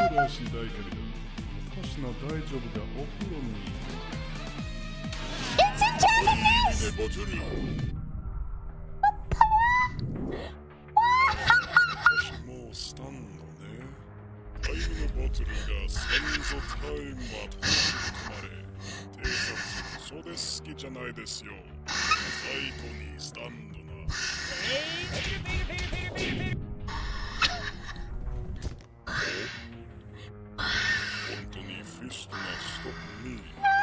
はしないけれど、私の大丈夫がお風呂に。 It's a Japanese! もうスタンドね。タイムのボトルが先祖タイムは止まれ。偵察、そうです好きじゃないですよ。サイトにスタンドな。本当にフィストがストップミー。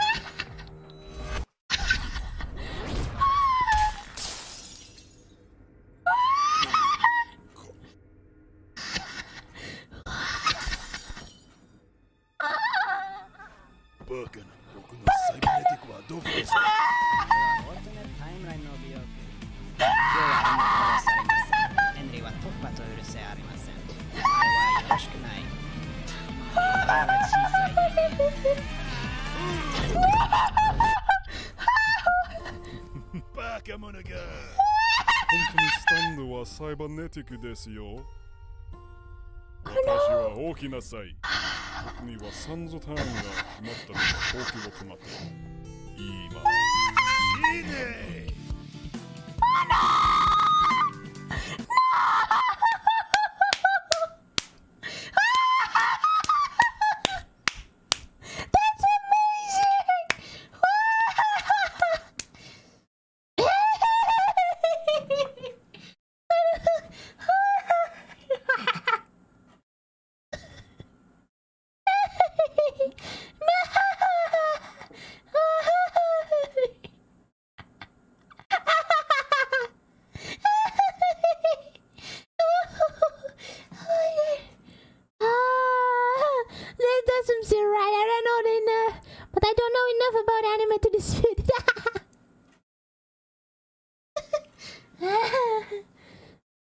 バカな、僕のサイバネティックはどこですか？ オートネタイムラインの美容区。今日は殺されません。ヘンリーは突破と許せありません。お前はよろしくない。お前は小さい人間。 バカ者が。本当にスタンドはサイバネティックですよ。私は大きなさい。僕には三度タイムが決まったので、ほうきを止まった。今。いいね。 But I don't know enough about anime to dispute it.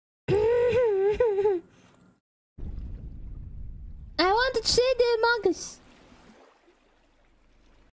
I want to trade the mangas.